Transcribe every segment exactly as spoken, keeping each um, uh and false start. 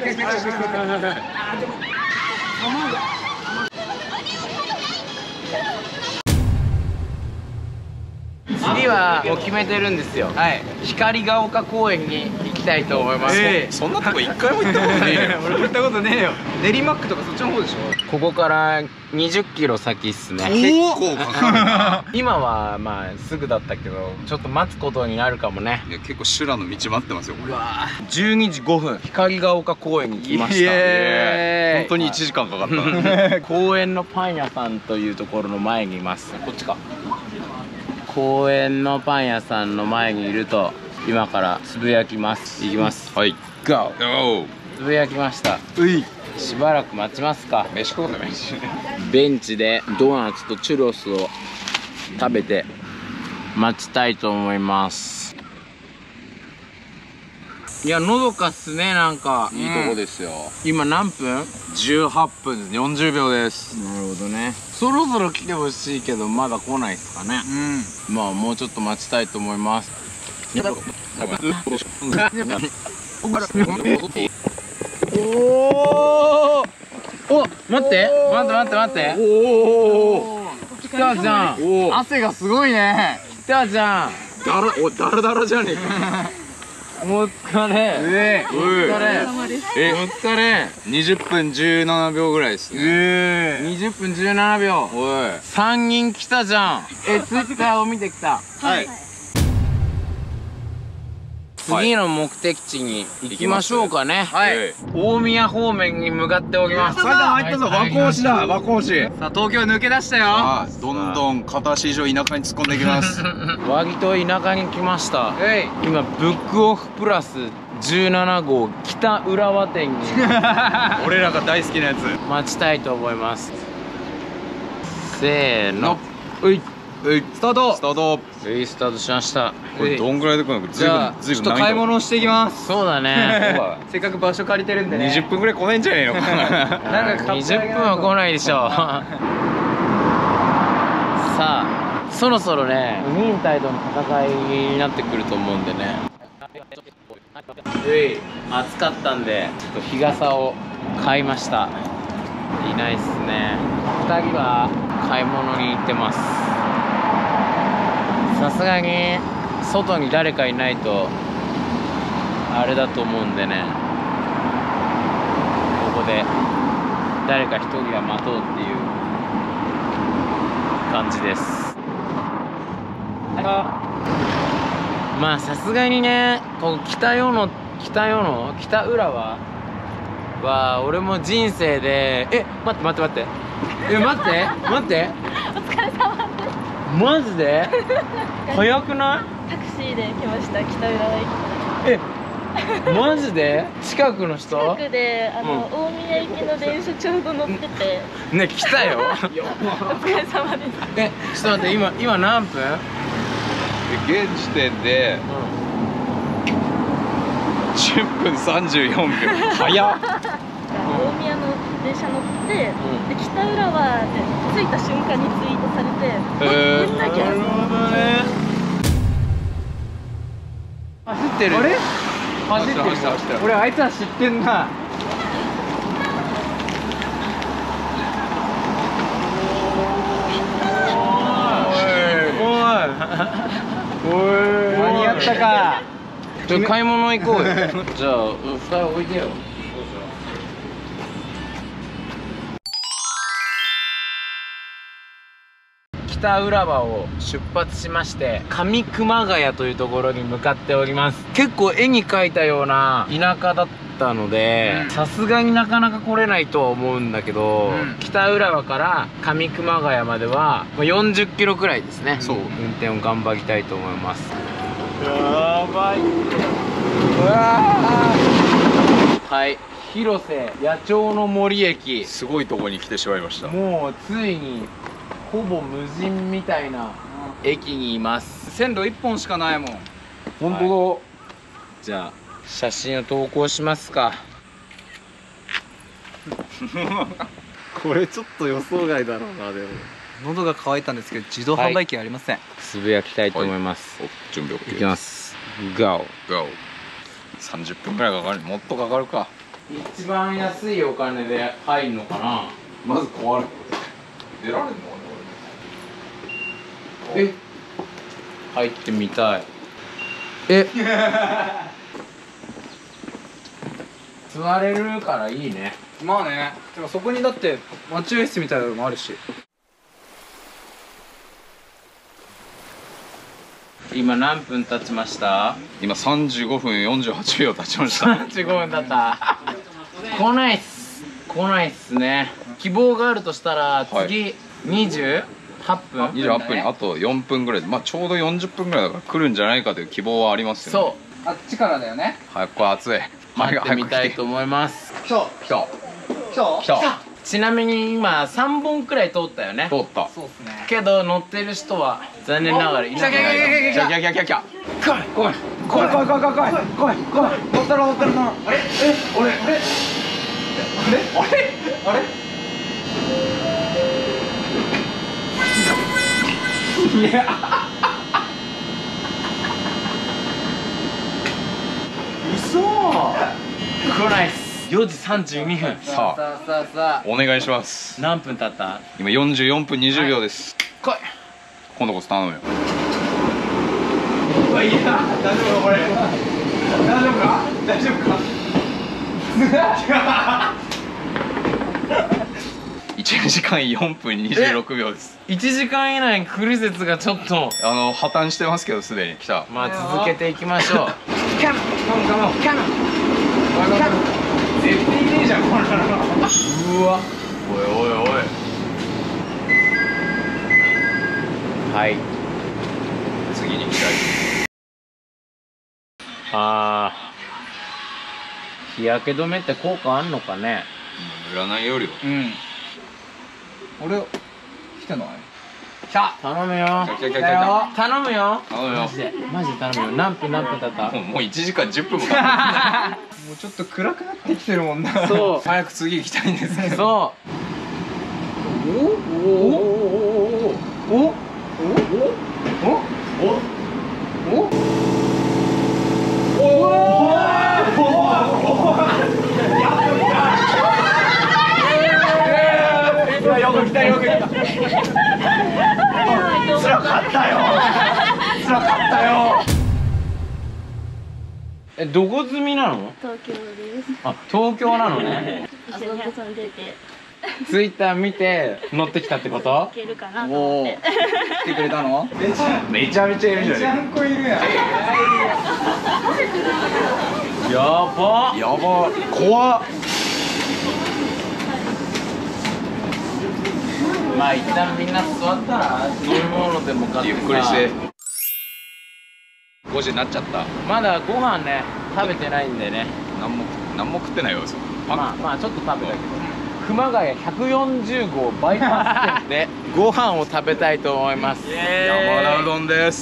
次はもう決めてるんですよ。はい。光が丘公園に行きたいと思います。 えー、そんなとこ一回も行ったことねえよ。 俺も行ったことねえよ。練馬区とかそっちの方でしょ。 ここからにじゅっキロ先っすね。 結構かかるな。 今はまあすぐだったけど、ちょっと待つことになるかもね。 いや結構修羅の道待ってますよこれ。 じゅうにじごふん、光が丘公園に来ました。 イエーイ。 本当にいちじかんかかったな。 公園のパン屋さんというところの前にいます。こっちか。公園のパン屋さんの前にいると今からつぶやきます。いきます。 はい。 ゴー。 おお。 つぶやきました。 うい。 しばらく待ちますか。 飯食おうね飯。 ベンチでドーナツとチュロスを食べて待ちたいと思います。いや、のどかっすね、なんか。 いいとこですよ。 今何分？ じゅうはっぷんよんじゅうびょうです。 なるほどね。そろそろ来てほしいけどまだ来ないっすかね。 うん。 まあもうちょっと待ちたいと思います。おお。お、待って、待って待って待って。 おお。 来たじゃん。 お汗がすごいね。 来たじゃん。 だら、おダラダラじゃねえか。 お疲れ。 えお疲れ。 え、 お疲れ。 にじゅっぷんじゅうななびょうぐらいですね。 えにじゅっぷんじゅうななびょう。 おい。 さんにん来たじゃん。え、ツイッターを見てきた。 はい。 次の目的地に行きましょうかね。 はい。 大宮方面に向かっております。 埼玉入ったぞ。和光市だ。和光市。 さあ東京抜け出したよ。 あ、どんどん片足以上田舎に突っ込んでいきます。 和木と田舎に来ました。 えい。 今ブックオフプラスじゅうななごう北浦和店に俺らが大好きなやつ。 待ちたいと思います。せーの。うい。 えい、 スタート。 スタート。 はい、スタートしました。 これどんぐらいで来るのかずいぶじゃあんずいちょぶん難易度っと買い物していきます。 そうだね。 せっかく場所借りてるんでね。 にじゅっぷんぐらい来ないんじゃねえのかな。 なんか買にってあげないとじゅっぷんは来ないでしょう。さあ、そろそろね、忍耐との戦いになってくると思うんでね。暑かったんで、ちょっと日傘を買いました。いないっすね。ふたりは買い物に行ってます。さすがに外に誰かいないとあれだと思うんでね、ここで誰か一人は待とうっていう感じです。 まあさすがにね、こう北与野北与野北浦和は俺も人生で、え待って待って待ってえ待って待ってお疲れ様です。 マジで早くない？ タクシーで来ました。北浦和駅まえマジで近くの人？ で。近くであの、 うん大宮行きの電車ちょうど乗ってて。 ね来たよお疲れ様です。 えちょっと待って今今何分？ 現時点でじゅっぷんさんじゅうよんびょう。早っ。 大宮の電車乗って、 うんで北浦和で着いた瞬間にツイートされて、 へーあ出なきゃ。 なるほどね。走ってる。 あれ走ってる走ってる走ってる。 俺あいつら知ってんな。 おい間に合ったか。 ちょっと買い物行こうよ。じゃあ蓋置いてよ。北浦和を出発しまして上熊谷というところに向かっております。結構絵に描いたような田舎だったのでさすがになかなか来れないとは思うんだけど、 うん、 北浦和から上熊谷まではよんじゅっキロくらいですね。 そう運転を頑張りたいと思います。やばい。うわはい広瀬野鳥の森駅、 すごいとこに来てしまいました。 もうついにほぼ無人みたいな駅にいます。 線路一本しかないもん。 本当だ。 じゃあ写真を投稿しますか。 これちょっと予想外だろうな。でも喉が渇いたんですけど自動販売機ありません。 つぶやきたいと思います。 お準備 OK。 いきます。GO。 GO。さんじゅっぷんくらいかかる。もっとかかるか。 一番安いお金で入るのかな。 まず壊れる。出られるの？ え入ってみたい。え座れるからいいね。 まあね。でもそこにだって待合室みたいなのもあるし。 今何分経ちました？ 今さんじゅうごふんよんじゅうはちびょう経ちました。 さんじゅうごふん経った。来ないっす。来ないっすね。希望があるとしたら次にじゅうはっぷん。 にじゅうはっぷんにあとよんぷんぐらいで、まあちょうどよんじゅっぷんぐらいだから来るんじゃないかという希望はありますよね。 そう。 あっちからだよね。 早くこれ暑い。 待ってみたいと思います。 今日来た今日来たちなみに今さんぼんくらい通ったよね。 通った。 そうっすね。 けど乗ってる人は残念ながらいなくない。 来た来た来た来た来た。 来い来い来い来い来い来い来い来い来い。乗ったろ乗ったろな。あれ？え？俺あれ？あれ？あれ？あれ？いや。 嘘。来ないっす。よじさんじゅうにふん。 さあさあさあさあ。 お願いします。 何分経った？ 今よんじゅうよんぷんにじゅうびょうです。 来い。 今度こそ頼むよ。 いや大丈夫これ。大丈夫か？大丈夫か？ いちじかんよんぷんにじゅうろくびょうです。 いちじかん以内に来る説がちょっと。 あの破綻してますけどすでに来た。 まあ続けていきましょう。 キャノンカモンキャノンキャノン。絶対いねえじゃんこんなの。 うわ。おいおいおい。はい。 次に行きたい。 ああ。日焼け止めって効果あんのかね。 占いよりは。 うん。俺来てない？来た。 頼むよ。 来た来た来た来た。 頼むよ。 頼むよマジでマジで頼むよ。何分何分経った？ もうもういちじかんじゅっぷんもかかもうちょっと暗くなってきてるもんな。 そうる。早く次行きたいんですけど。 そう。 おおおおおおおおよく来たよく来た。辛かったよ。辛かったよ。 え、どこ住みなの？ 東京です。 あ、東京なのね。 一緒に遊んでて。 ツイッター見て乗ってきたってこと？ いけるかなと思って来てくれたの？ めちゃめちゃいるじゃん。 めちゃんこいるやん。 やば。 やば、怖っ。 まあ一旦みんな座ったら飲み物でも買ってゆっくりしてごじになっちゃった。 まだご飯ね食べてないんでね。 何も何も食ってないよ。 まあまあちょっと食べたけど熊谷ひゃくよんじゅうごうバイパス店でご飯を食べたいと思います。 山田うどんです。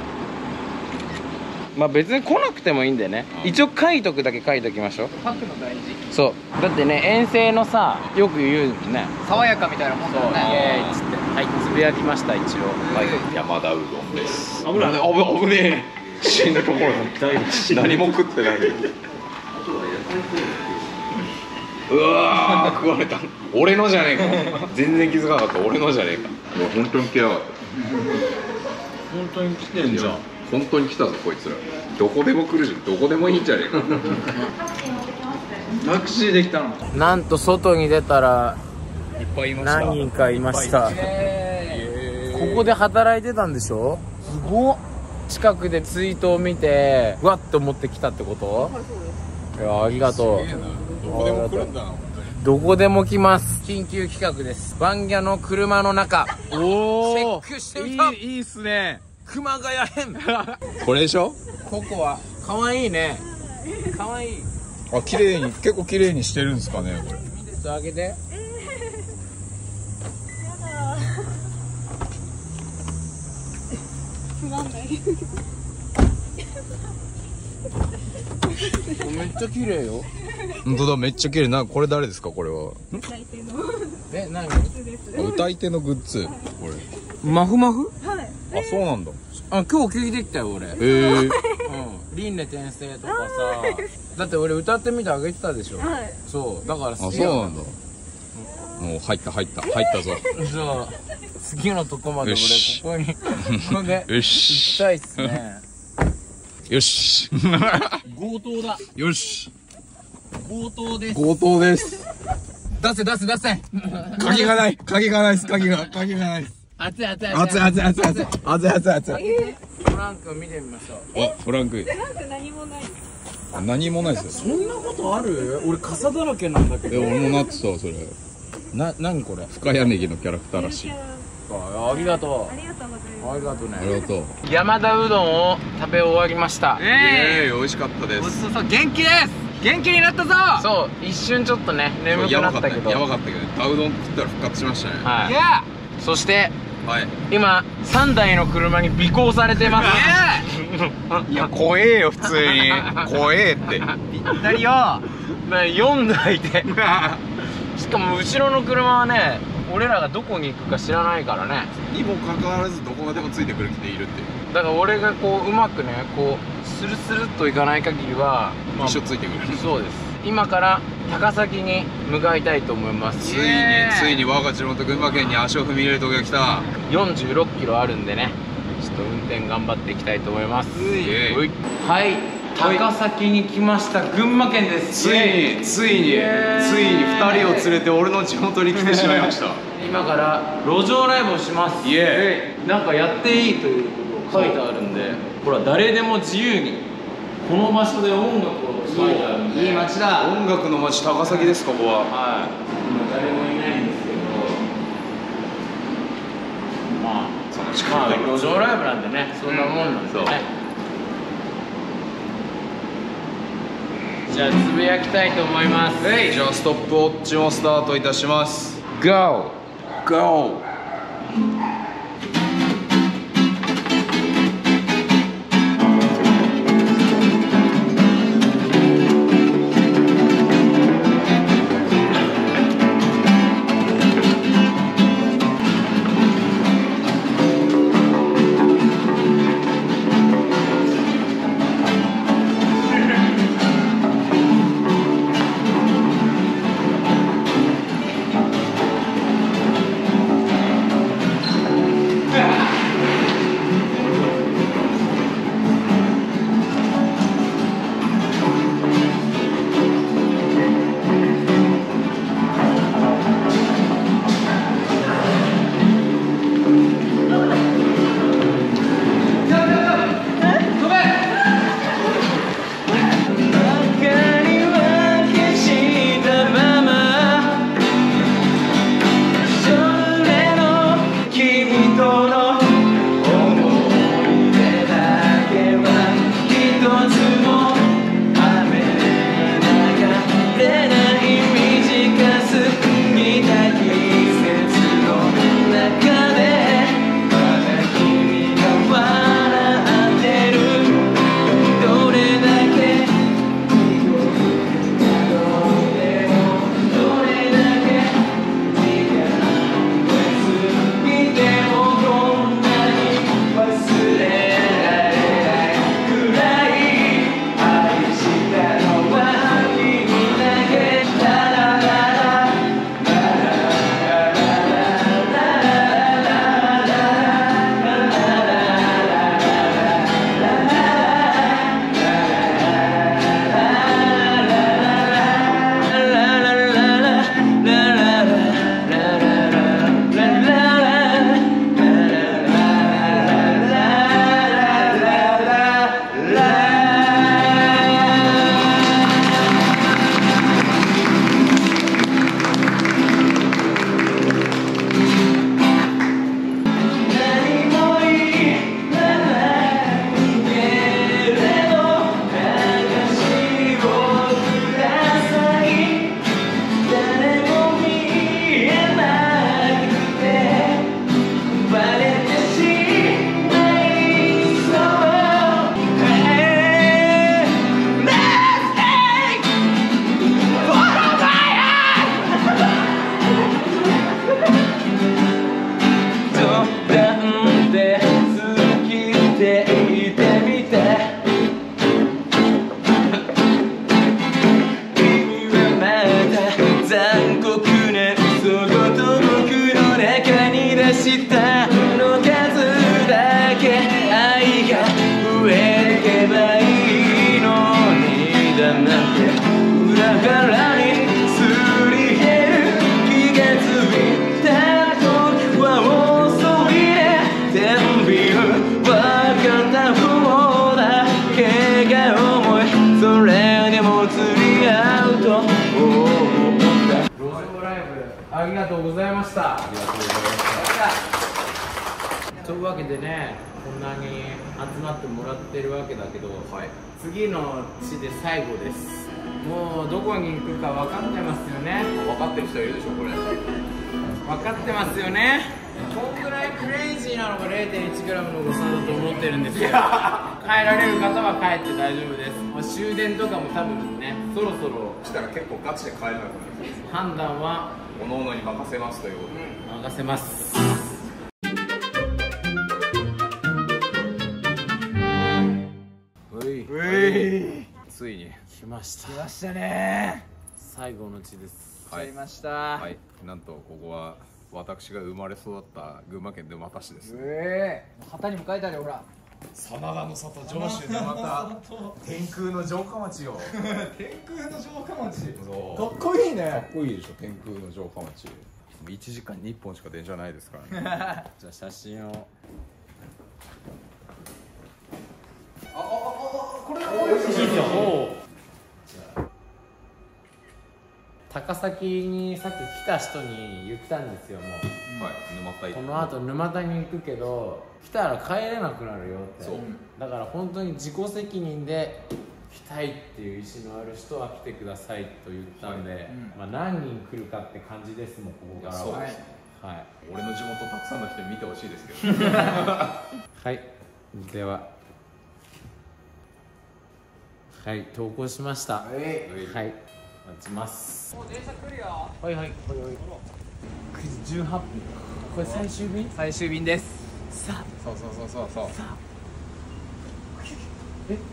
まあ別に来なくてもいいんでね、一応書いとくだけ書いときましょう。 書くの大事。 そうだってね、遠征のさよく言うもんね。 爽やかみたいなもんだそう、イよね。 エーイっつって、はい、つぶやきました一応。はい、 山田うどんです。 危ない危危ねえ。死ぬところだ。何も食ってない。うわー食われた。俺のじゃねえか。全然気づかなかった。俺のじゃねえか。もう本当に来やがった。 本当に来てんじゃん。 本当に来たぞこいつら。どこでも来るじゃん。どこでもいいんじゃねえか。 タクシーできたの。 なんと外に出たらいっぱいいました。 何人かいました。ここで働いてたんでしょ。すごっ。近くでツイートを見てわっと持ってきたってこと？いや、ありがとう。 どこでも来るんだな。 どこでも来ます。緊急企画です。バンギャの車の中おお、 チェックしてみた。 いいいいっすね。 熊谷編。 これでしょ。 ここは可愛いね。可愛い。 あ、綺麗に結構綺麗にしてるんですかねこれ。 ちょっと開けて。 つまんない。 めっちゃ綺麗よ。 本当だ、めっちゃ綺麗な。これ誰ですかこれは。 大抵のえ、何？ 歌い手のグッズ。これ。 マフマフ？ はい。 あ、そうなんだ。 あ、今日聞いてきたよ俺。 ええ。 うん。輪廻転生とかさ。だって俺歌ってみてあげてたでしょ。 はい。 そうだからあ、そう好きよなんだ。もう入った入った入ったぞ。 そう次のとこまでよし俺ここにここでよ行きしたいっすね。 よし。 強盗だ。 よし。 強盗です。 強盗です。 出せ出せ出せ。 鍵がない。鍵がないです。鍵が鍵がないです。 熱い熱い熱い熱い熱い熱い熱い熱い熱い。 フランク見てみましょう。 あ、フランク。 なんか何もない。 何もないですよ。 そんなことある？俺傘だらけなんだけえ、 ど。 俺もなってたわそれ。 な、何これ？ 深谷ネギのキャラクターらしい。 ありがとありがとうございう。 まありがとうありね。 がとう。 山田うどんを食べ終わりました。 ええ、美味しかったでごちす。 そうさん、元気です。元気になったぞ。 そう一瞬ちょっとね眠くやばかったね。 なったけど。 やばかったけど、ダウ丼食ったら復活しましたね。 はい。 いや。 そしてはい。 今さんだいの車に尾行されてます。 いや、怖えよ普通に。怖えって。 ぴったりよ。 よんだいでしかも後ろの車はね俺らがどこに行くか知らないからね。 にもかかわらずどこまでもついてくる人いるっていう。 だから俺がこううまくねこうスルスルっといかない限りは、まあ一緒ついてくる。 そうです。今から高崎に向かいたいと思います。 ついについに我が地元群馬県に足を踏み入れる時が来た。 よんじゅうろっキロあるんでねちょっと運転頑張っていきたいと思います。 イエイはいはい高崎に来ました。群馬県です。 ついについについにふたりを連れて俺の地元に来てしまいました。 今から路上ライブをします。 イエなんかやっていいということを書いてあるんで、ほら誰でも自由にこの場所で音楽を書いてあるんで。 いい街だ。 音楽の街高崎ですかここは。 はい今誰もいないんですけど、まあその近まあく路上ライブなんでねそんなもんなんでね。じゃあつぶやきたいと思います。 じゃあストップウォッチもスタートいたします。 GO! GO! 「 ありがとうございました。 ありがとうございました。 というわけでね、こんなに集まってもらってるわけだけど、はい、次の地で最後です。もうどこに行くか分かってますよね。 分かってる人いるでしょこれ。 分かってますよね。こんぐらいクレイジーなのが れいてんいちグラム の誤差だと思ってるんですよ。帰られる方は帰って大丈夫です。もう終電とかも多分ね、そろそろしたら結構ガチで帰れなくなる。 判断はおのおのに任せますということで。 任せます。 ついに来ました。 来ましたね。 最後の地です。 はい、 来ました。 はい、なんとここは私が生まれ育った群馬県沼田市です。 ええ、旗にも書いてあるよほら。 真田の里上州でまた天空の城下町よ。 天空の城下町。 そうかっこいいね。 かっこいいでしょ天空の城下町。いちじかんにいっぽんしか電車ないですからね。 じゃあ写真を。高崎にさっき来た人に言ったんですよ。もう、 はい、沼田行ってこのあと沼田に行くけど来たら帰れなくなるよって。 そうだから本当に自己責任で来たいっていう意思のある人は来てくださいと言ったんで、はい、まあ何人来るかって感じですもん、ここからは。そうです、はい、 俺の地元たくさんの人に見てほしいですけどはい、でははい、投稿しました。はい、はい、待ちます。もう電車来るよ。はいはいはいはい。くじじゅうはっぷん。これ最終便？ 最終便です。 さあ、 そうそうそうそうそう。 さあ。 え、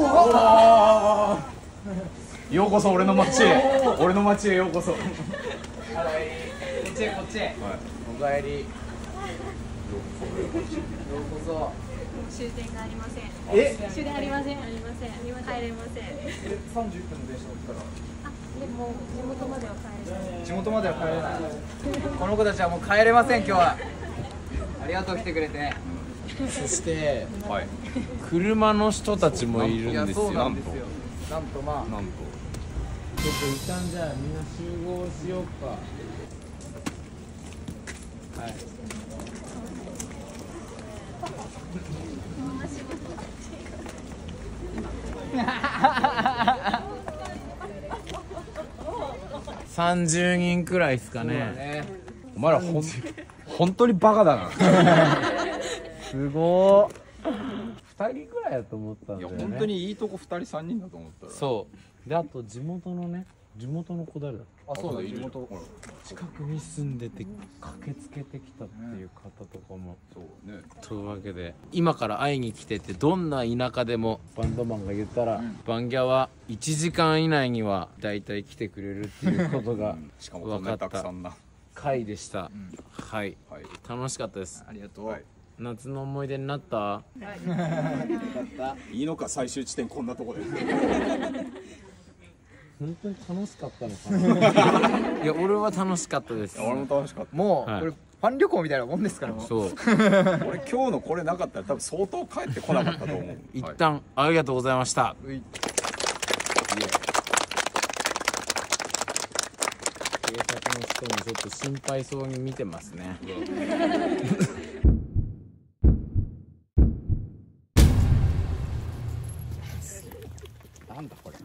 ようこそ俺の町へ。俺の町へようこそ。 こっちへこっちへ。はい、 おかえり。 ようこそ。 終電がありません。 え、 終電ありません。ありません。帰れません。 さんじゅっぷんの電車乗ったら。 でも地元までは帰れない。 地元までは帰れない。この子たちはもう帰れません今日は。ありがとう来てくれて。 そしてはい、 車の人たちもいるんですよ。 そうなんですよ。なんとまあ。 なんと。 ちょっと一旦じゃあみんな集合しようか。はい。さんじゅうにんくらいですかね。 お前らほん本当にバカだな。 すごー。ふたりぐらいだと思ったんだよね。 いや本当にいいとこふたりさんにんだと思ったら。 そうで、あと地元のね、地元の子誰だ。 あ、そうだ、地元。 近くに住んでて駆けつけてきたっていう方とかも。 そうね。 というわけで今から会いに来てて、どんな田舎でもバンドマンが言ったら、うん、バンギャはいちじかん以内にはだいたい来てくれるっていうことがしかも分かった回でした、うん、はい、はい、楽しかったです。 ありがとう、 はい、夏の思い出になった。はい、 いいのか最終地点こんなとこで。 本当に楽しかったのかな。いや俺は楽しかったです。 俺も楽しかった。 もう、はい、これファン旅行みたいなもんですからもう。そう。 俺今日のこれなかったら多分相当帰ってこなかったと思う。 一旦、はい、ありがとうございました。警察の人もちょっと心配そうに見てますね。 なんだこれ。